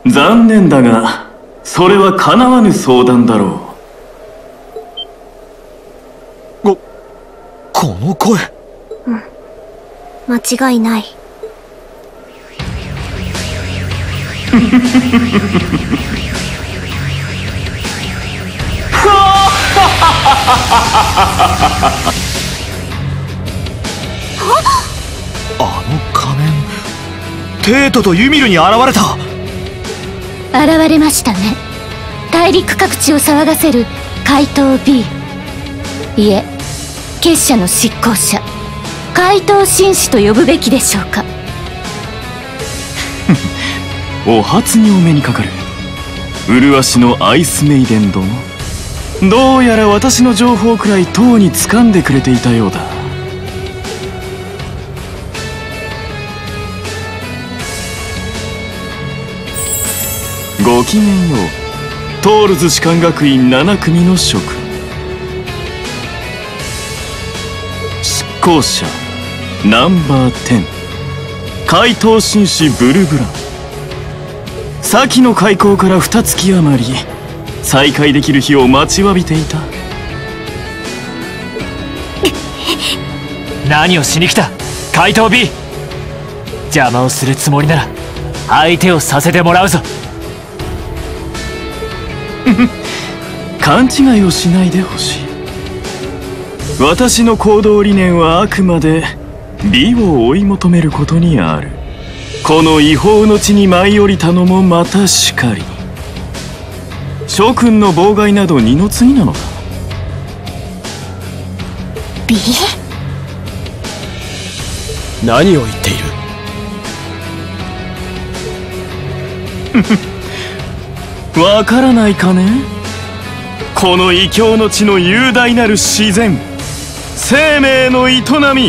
残念だがそれは叶わぬ相談だろう。この声。 間違いない。 あの仮面、テートとユミルに現れた。 現れましたね。大陸各地を騒がせる怪盗 B、 いえ結社の執行者怪盗紳士と呼ぶべきでしょうか。 う。お初にお目にかかる麗しのアイスメイデン殿。どうやら私の情報くらいとうに掴んでくれていたようだ。ごきげんよう。トールズ士官学院7組の諸君。執行者ナンバー10怪盗紳士ブルブラン。先の開港から2月余り再会できる日を待ちわびていた。 何をしに来た怪盗 B。 邪魔をするつもりなら相手をさせてもらうぞ。 勘違いをしないでほしい。私の行動理念はあくまで美を追い求めることにある。この違法の地に舞い降りたのもまたしかり。諸君の妨害など二の次なのだ。 B？ 何を言っている。 わからないかね。この異教の地の雄大なる自然、生命の営み、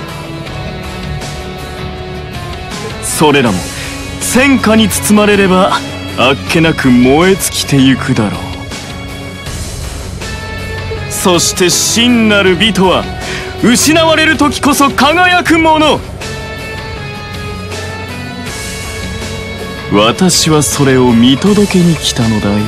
それらも戦火に包まれればあっけなく燃え尽きてゆくだろう。そして真なる美とは失われる時こそ輝くもの。私はそれを見届けに来たのだよ。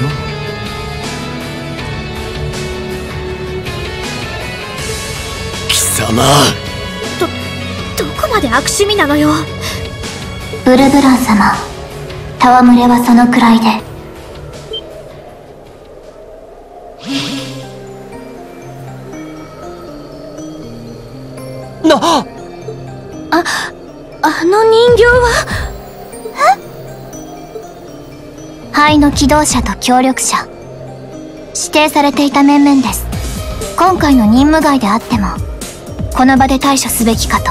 貴様、 どこまで悪趣味なのよ。 ブルブラン様、戯れはそのくらいで。あの人形は灰の機動者と協力者、指定されていた面々です。今回の任務外であってもこの場で対処すべきかと。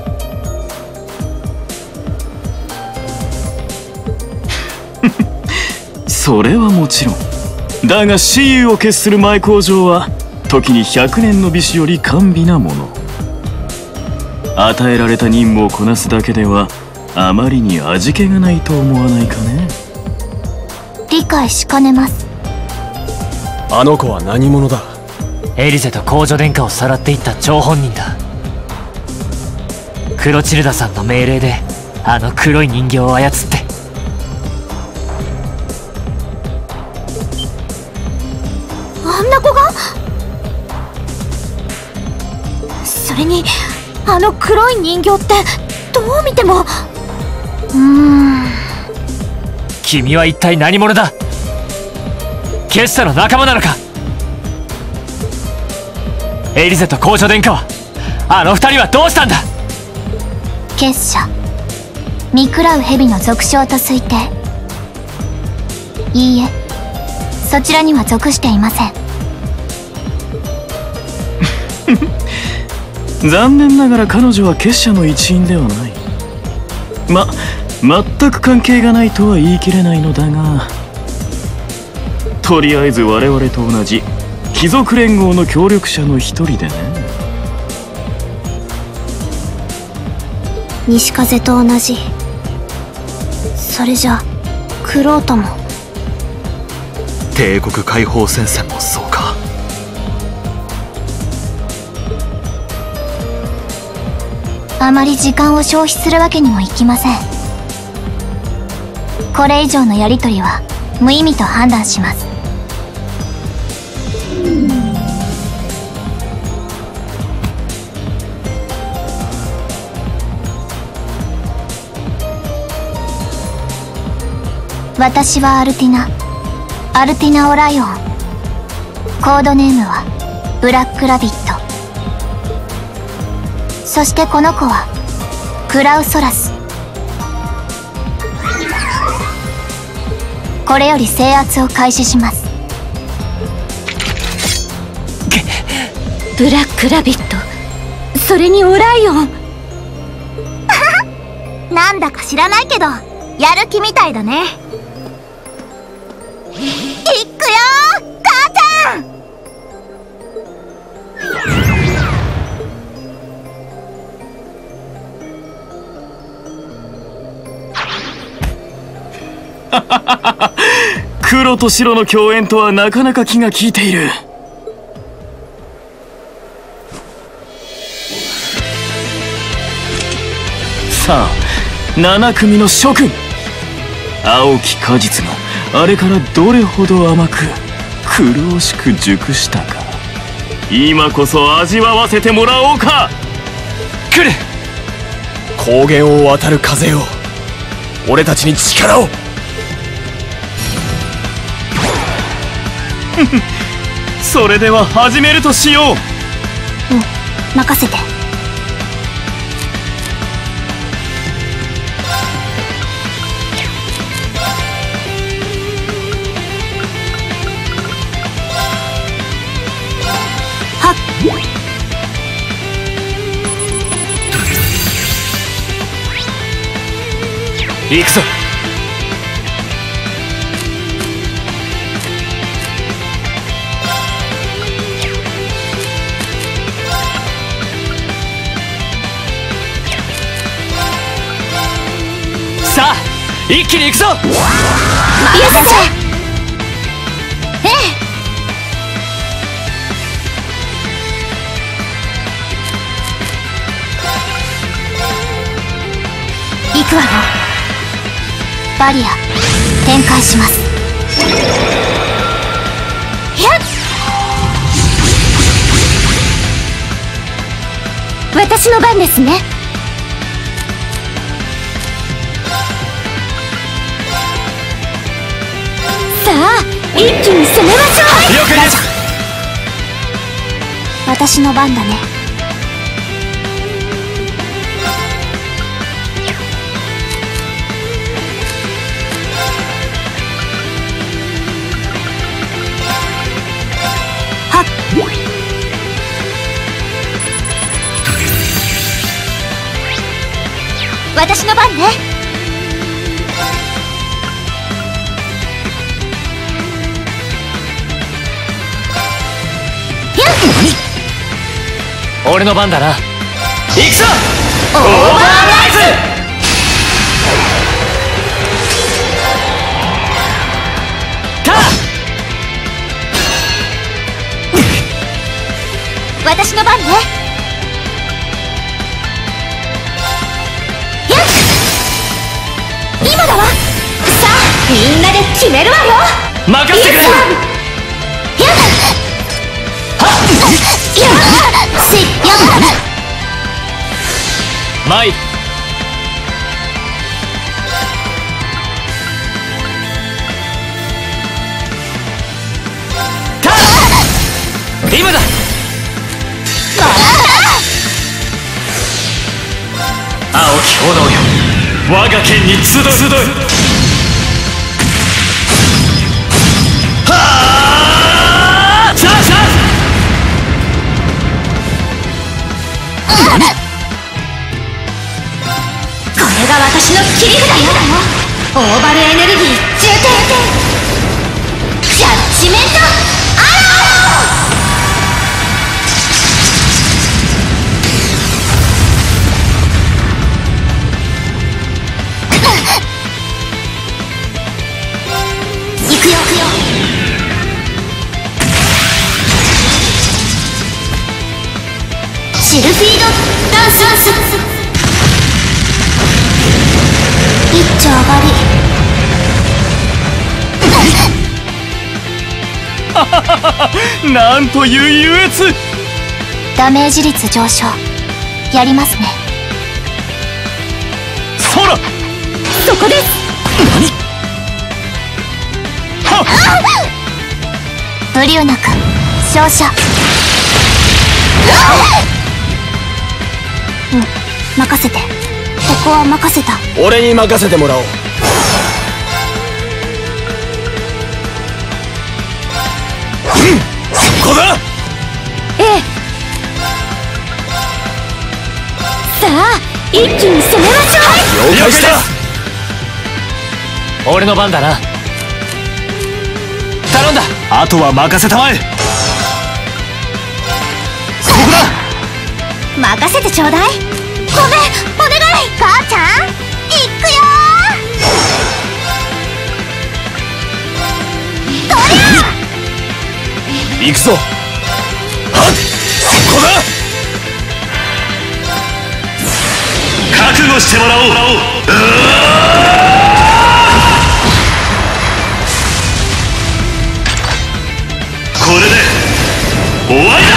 それはもちろんだが、雌雄を決する前工場は時に100年の美酒より甘美なもの。与えられた任務をこなすだけではあまりに味気がないと思わないかね。 理解しかねます。 あの子は何者だ。 エリゼと公女殿下をさらっていった張本人だ。クロチルダさんの命令であの黒い人形を操って。 あんな子が？それにあの黒い人形ってどう見ても。 君は一体何者だ。結社の仲間なのか。エリゼと公女殿下は、あの二人はどうしたんだ。 結社、見喰らう蛇の属性と推定。いいえ、そちらには属していません。 残念ながら彼女は結社の一員ではない。全く関係がないとは言い切れないのだが、とりあえず我々と同じ貴族連合の協力者の一人でね。 西風と同じ。それじゃクロートも。 帝国解放戦線もそうか。 あまり時間を消費するわけにもいきません。 これ以上のやりとりは無意味と判断します。私はアルティナオライオン。コードネームはブラックラビット。そしてこの子はクラウソラス。これより制圧を開始します。 ブラックラビット、それにオライオン。 なんだか知らないけどやる気みたいだね。いっくよー、母ちゃん。 黒と白の共演とはなかなか気が利いている。さあ7組の諸君、青き果実があれからどれほど甘く苦しく熟したか、今こそ味わわせてもらおうか。 来る高原を渡る風よ、俺たちに力を。 それでは始めるとしよう。 任せて。はっ。 行くぞ。さあ一気に行くぞ。 よっしゃ。ええ。行くわよ。バリア展開します。やっ。 私の番ですね。さあ一気に攻めましょう。 了解です。 私の番だね。はっ。私の番ね。 俺の番だな。行くぞ。 オーバーライズ。私の番ね。やっ。今だわ。さあみんなで決めるわよ。 任せてくれ。 やっ。やっ。 参る。今だ。青き炎よ、我が剣に集う。はあ。さあさあ。 これが私の切り札よ。オーバルエネルギー充填。ジャッジメントアロー。行くよ。シルフィードダンス。一丁上がり。 なんという優越。 ダメージ率上昇。やりますね。 そら、 そこです。 ブリューナ君照射。任せて。ここは任せた。 俺に任せてもらおう。そこだ。 ええ。さあ一気に攻めましょう。 了解した。 俺の番だな。頼んだ。 あとは任せたまえ。 そこだ。任せてちょうだい。ごめん、お願い。母ちゃん、行くよー。とりゃ行くぞ。はっ、そこだ。 覚悟してもらおう。これで終わりだ。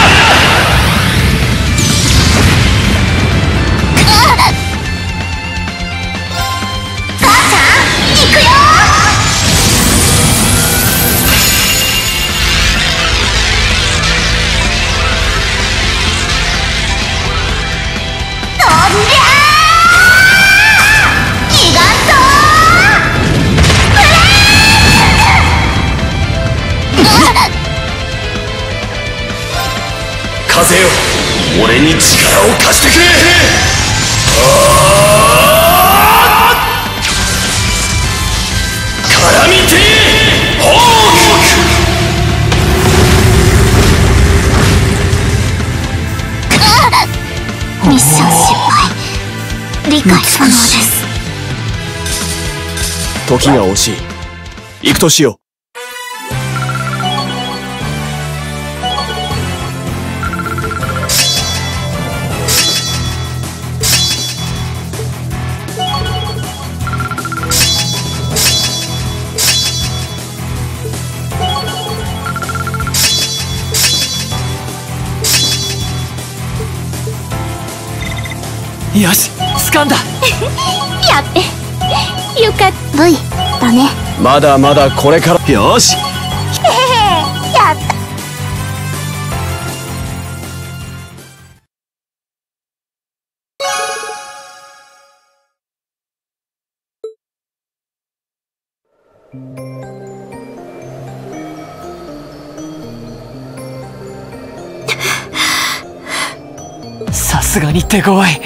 母ちゃん、行くよー。とりゃー、ギガントブレイク。 風よ、俺に力を貸してくれ。カラミティホーク。ミッション失敗。理解不能です。 時が惜しい。行くとしよう。 よし、掴んだ。 やってよかった。V だね。 まだまだこれから。 よし。 やった。 さすがに手強い。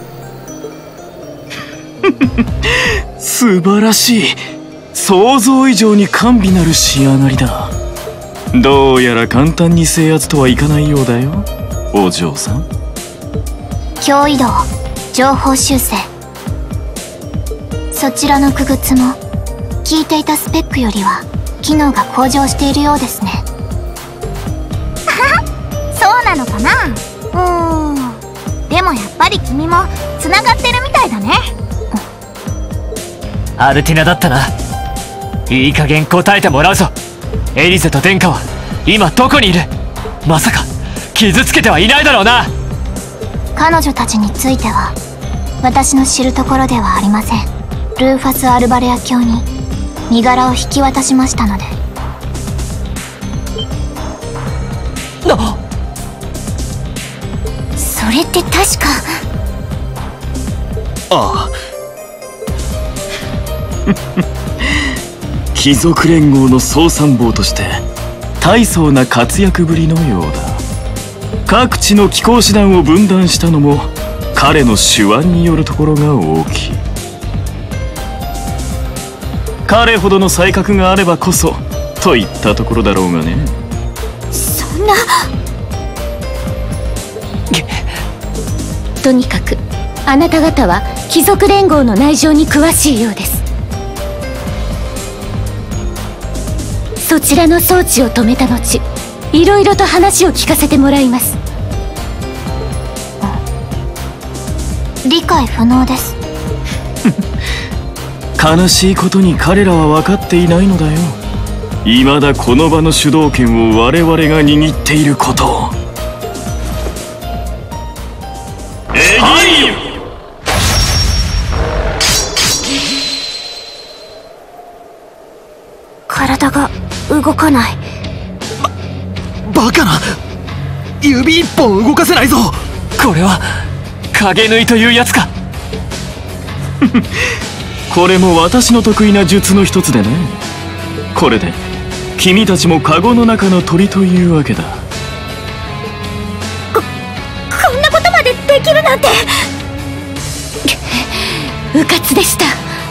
素晴らしい。想像以上に甘美なる仕上がりだ。どうやら簡単に制圧とはいかないようだよ、お嬢さん。 強移動、情報修正。そちらの傀儡も聞いていたスペックよりは機能が向上しているようですね。そうなのかな。でもやっぱり君もつながってるみたいだね。 アルティナだったな。いい加減答えてもらうぞ。エリゼと殿下は今どこにいる。まさか傷つけてはいないだろうな。 彼女たちについては私の知るところではありません。ルーファス・アルバレア卿に身柄を引き渡しましたので。それって確か。 ああ。 貴族連合の総参謀として大層な活躍ぶりのようだ。各地の騎行士団を分断したのも彼の手腕によるところが大きい。彼ほどの才覚があればこそといったところだろうがね。 そんな。 とにかくあなた方は貴族連合の内情に詳しいようです。そちらの装置を止めた後、いろいろと話を聞かせてもらいます。 理解不能です。 悲しいことに彼らは分かっていないのだよ。 未だこの場の主導権を我々が握っていることを。はい。 体が動かない。 バカな、指一本動かせないぞ。 これは影縫いというやつか。 これも私の得意な術の一つでね。これで君たちもカゴの中の鳥というわけだ。 こんなことまでできるなんて。うかつでした。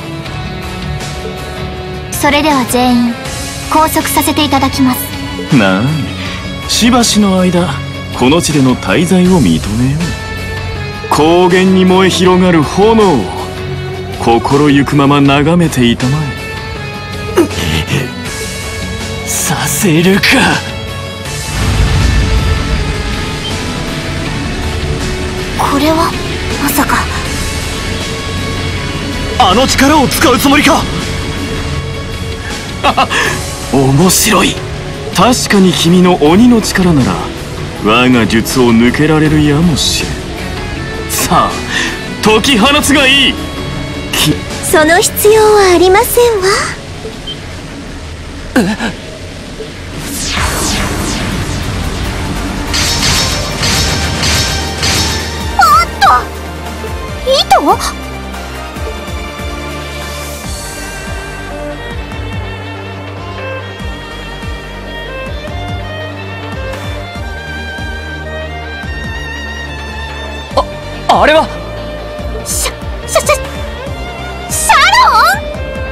それでは全員拘束させていただきます。 なあに、しばしの間この地での滞在を認めよう。高原に燃え広がる炎を心ゆくまま眺めていたまえ。 させるか。 これはまさか。 あの力を使うつもりか。 面白い。確かに君の鬼の力なら我が術を抜けられるやもしれん。さあ解き放つがいい。 その必要はありませんわ。おっと、糸？ あれはシャロ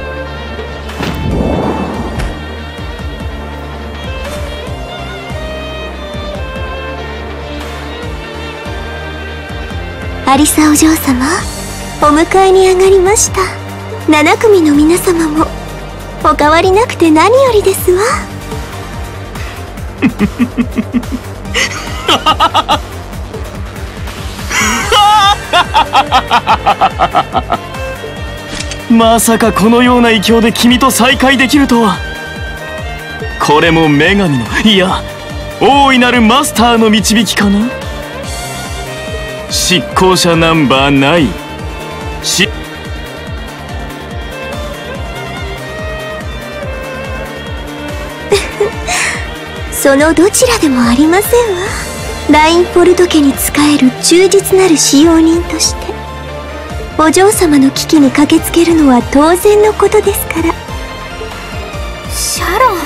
ン。アリサお嬢様、お迎えに上がりました。7組の皆様もお変わりなくて何よりですわ。 まさかこのような異境で君と再会できるとは。これも女神の、いや大いなるマスターの導きかな。執行者ナンバー9 そのどちらでもありませんわ。ラインポルト家に仕える忠実なる使用人としてお嬢様の危機に駆けつけるのは当然のことですから。シャロン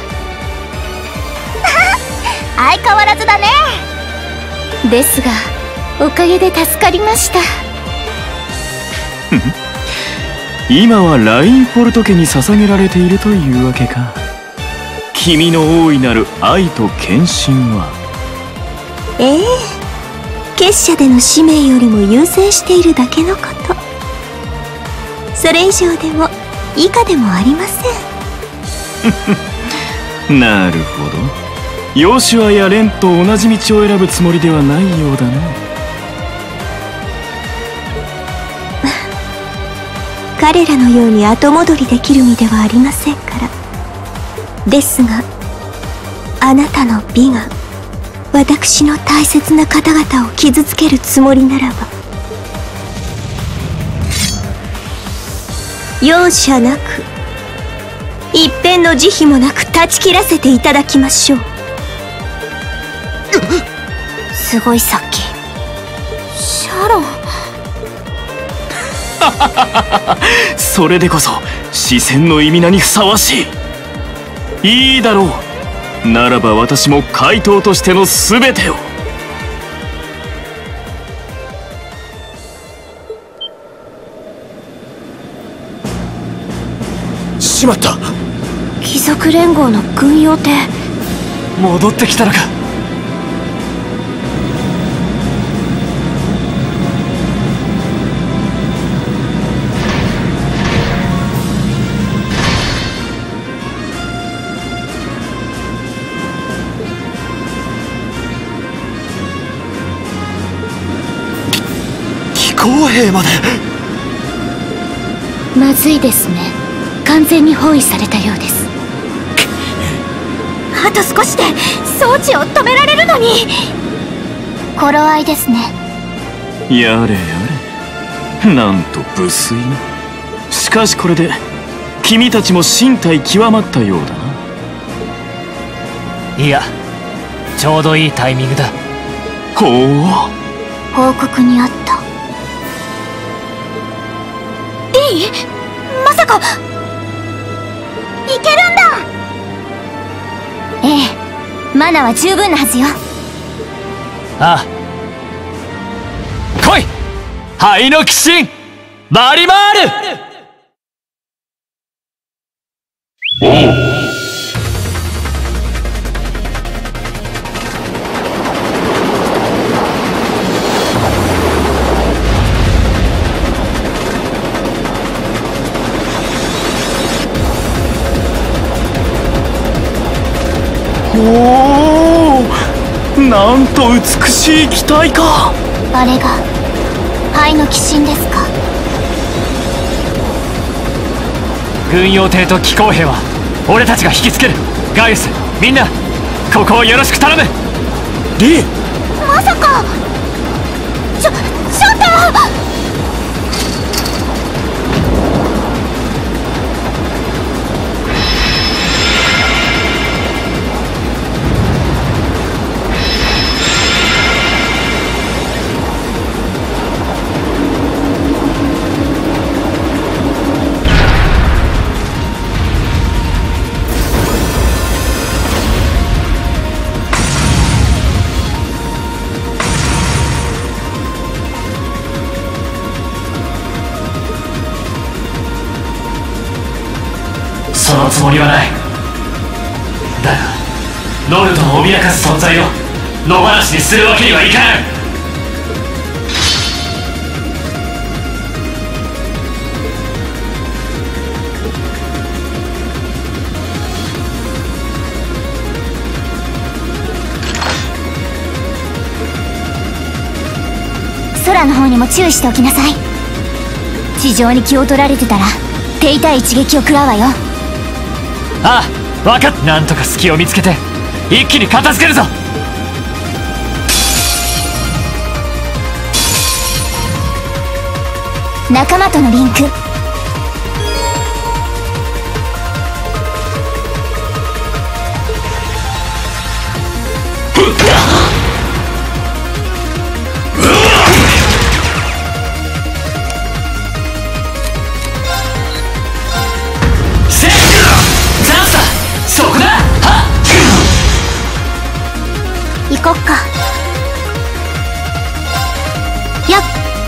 相変わらずだね。 ですがおかげで助かりました。 今はラインポルト家に捧げられているというわけか。君の大いなる愛と献身は。 ええ、結社での使命よりも優先しているだけのこと。それ以上でも以下でもありません。 なるほど。ヨシュアやレンと同じ道を選ぶつもりではないようだね。 彼らのように後戻りできる身ではありませんから。ですがあなたの美が私の大切な方々を傷つけるつもりならば、容赦なく一片の慈悲もなく断ち切らせていただきましょう。すごいさっきシャロンそれでこそ視線の意味名にふさわしい。いいだろう。ならば私も怪盗としての全てを。 しまった。 貴族連合の軍用艇戻ってきたのか。 公兵まで。 まずいですね。完全に包囲されたようです。 あと少しで装置を止められるのに。頃合いですね。 やれやれ、なんと無粋な。しかしこれで君たちも身体極まったようだな。 いや、ちょうどいいタイミングだ。 ほう、 報告にあった。いい？まさかいけるんだ。ええ、マナは十分なはずよ。 ああ、来い灰の鬼神マリマール。 おお、なんと美しい機体か。 あれが灰の鬼神ですか。 軍用艇と機甲兵は俺たちが引きつける。ガイウス、みんなここをよろしく頼む。 リー、 まさかショタ。 そのつもりはない。だがノルトを脅かす存在を野放しにするわけにはいかない。 空の方にも注意しておきなさい。地上に気を取られてたら手痛い一撃を食らうわよ。 ああ、分かった。なんとか隙を見つけて一気に片付けるぞ。 仲間とのリンク。行こっか。やっ。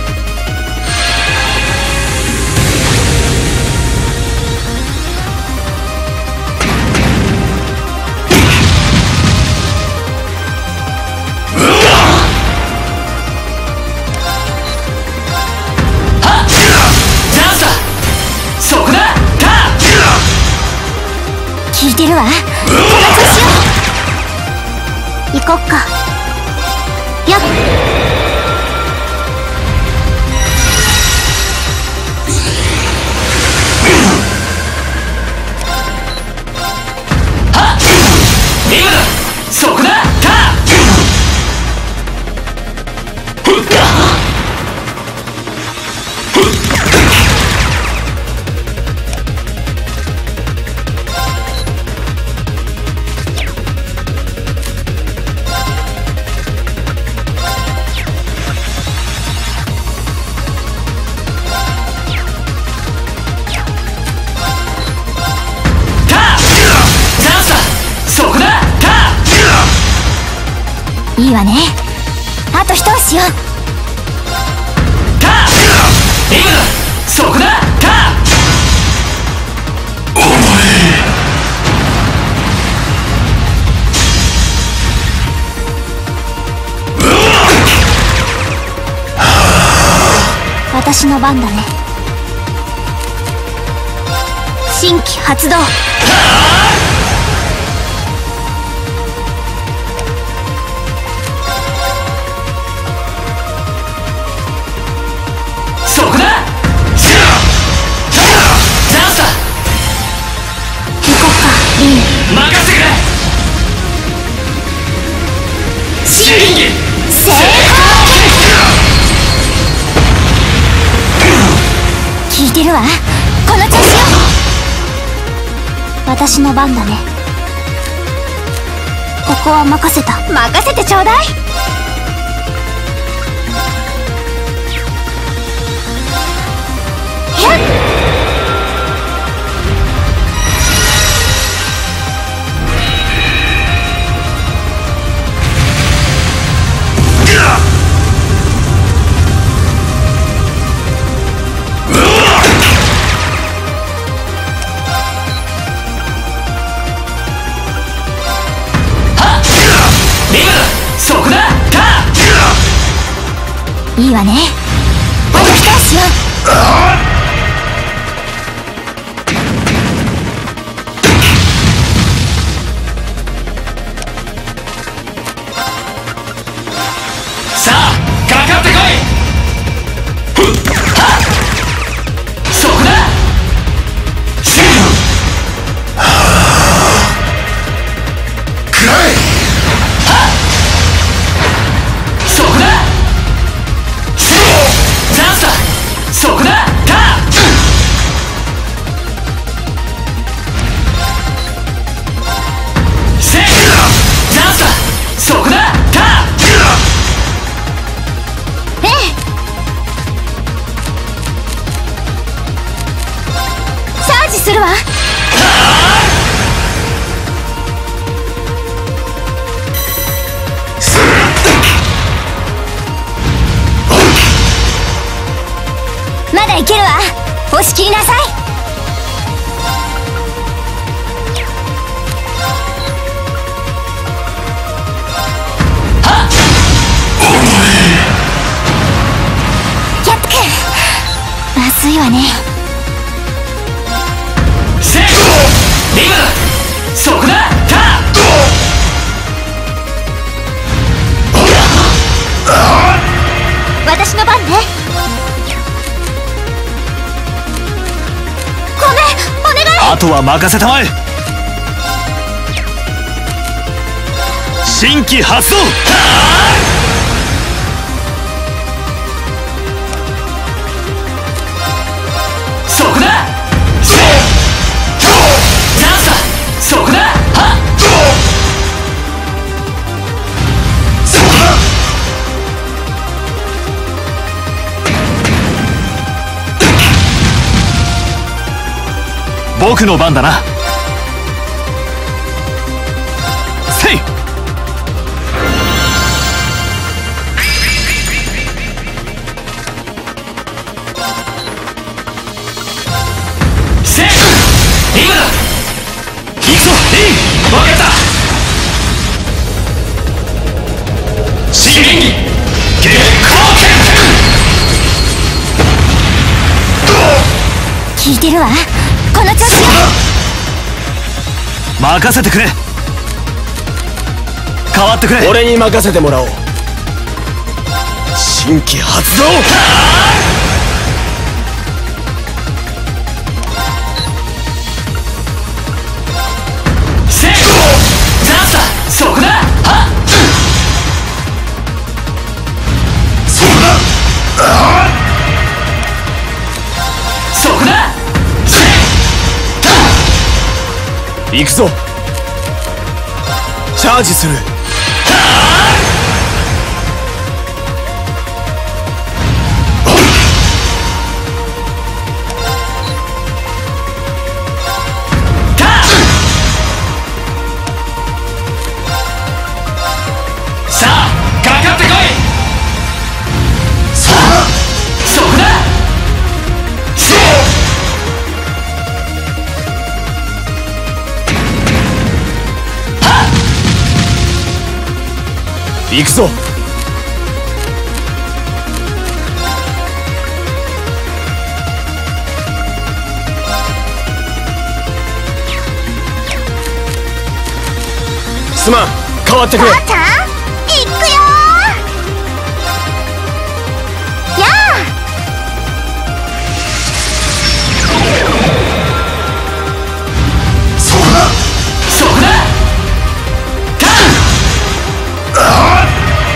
聞いてるわ。この調子よ。行こっか。やっ。 はっ、今だ。そこだ。 いいわね。あと一押しよ。 カー今だ。そこだ。カーお前。 私の番だね。新規発動。 そこだ。チャンスだ。 行こっか、リン。 任せてくれ。 聞いてるわ。この調子よ。私の番だね。ここは任せた。任せてちょうだい。いいわね。あと一押しよ。 さあかかってこい。そこだ。くらえ。そこだ。チャンスだ。そこだ。チャンスだ。そこだ。 チャージするわ。まだいけるわ。押し切りなさい。キャップ君、まずいわね。 リムそこだ。 私の番ね。ごめん、お願い。 あとは任せたまえ。新規発動。 そこだ。チャンスだ。そこだ。 僕の番だな。せい。 せい。今だ。行くぞ。分かった。新演技決行聞いてるわ。この調子よ。 任せてくれ。変わってくれ。俺に任せてもらおう。新規発動。 せい。チャンスだ。そこだ。そこだ。そこだ。 行くぞ。チャージする。 さあかかってこい。そこだ。 行くぞ。すまん、変わってくれ。 母ちゃん、行くよー。やあ。 そこだ。そこだ。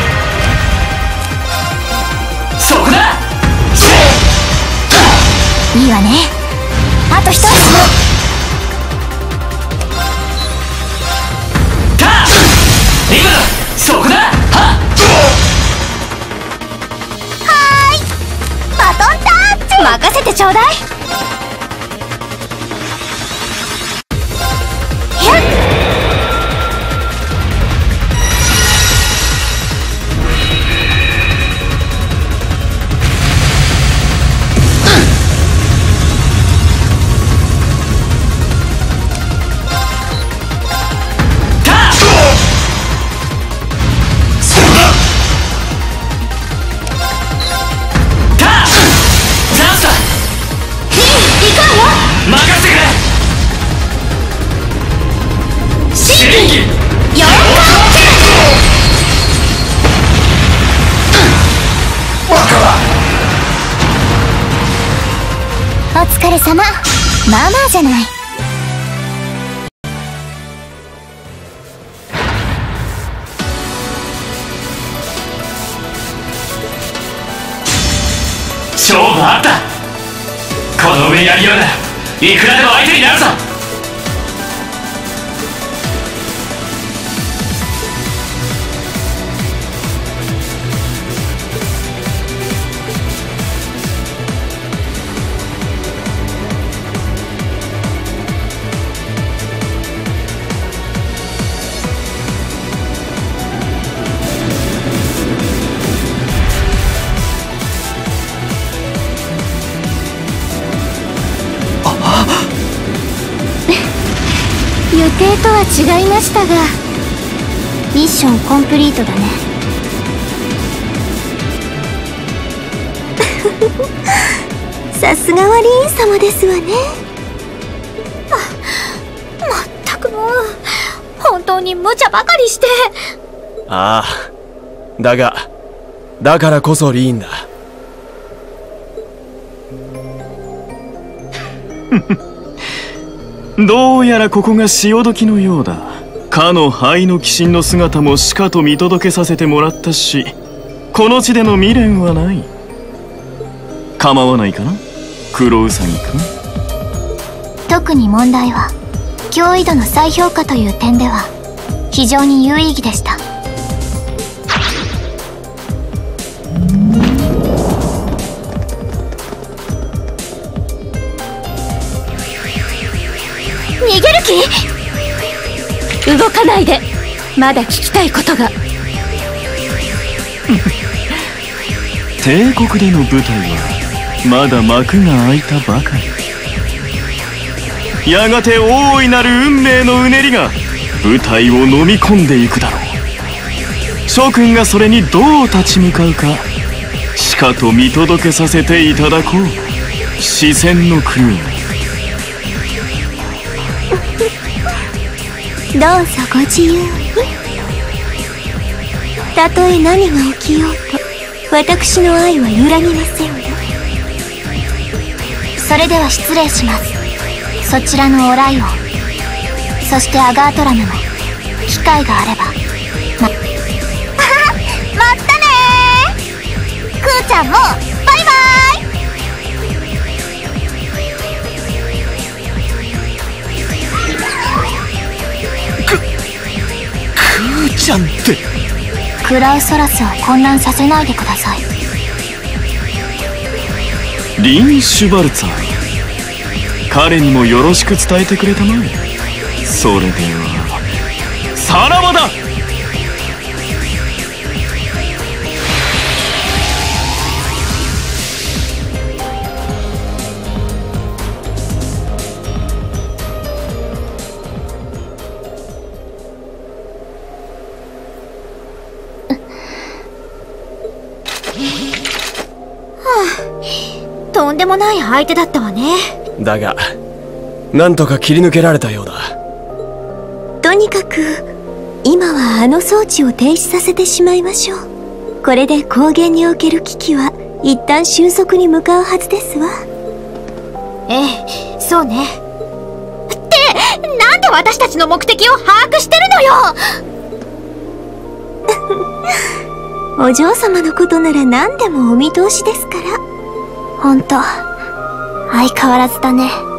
ちょうだい。 お疲れ様。まあまあじゃない。 勝負あった。この上やりようならいくらでも相手になるぞ。 予定とは違いましたが、ミッションコンプリートだね。 さすがはリーン様ですわね。 まったくもう、本当に無茶ばかりして。 ああ、だからこそリーンだ。 どうやらここが潮時のようだ。かの灰の鬼神の姿もしかと見届けさせてもらったし、この地での未練はない。構わないかな、黒ウサギくん。 特に問題は驚異度の再評価という点では非常に有意義でした。 逃げる気？ 動かないで。まだ聞きたいことが。 帝国での舞台はまだ幕が開いたばかり。やがて大いなる運命のうねりが舞台を飲み込んでいくだろう。諸君がそれにどう立ち向かうか、しかと見届けさせていただこう。視線のクルー。 どうぞご自由に。たとえ何が起きようと、私の愛は揺らぎませんよ。 それでは失礼します。そちらのオライオン、そしてアガートラムも機会があればまったねー。クーちゃんもバイバイ。 クーちゃんって。 クラウソラスを混乱させないでください。 リン・シュバルツァー、彼にもよろしく伝えてくれたまえ。それではさらばだ。 とんでもない相手だったわね。 だがなんとか切り抜けられたようだ。 とにかく今はあの装置を停止させてしまいましょう。これで高原における危機は一旦収束に向かうはずですわ。 ええ、そうね。ってなんで私たちの目的を把握してるのよ。 お嬢様のことなら何でもお見通しですから。 ほんと相変わらずだね。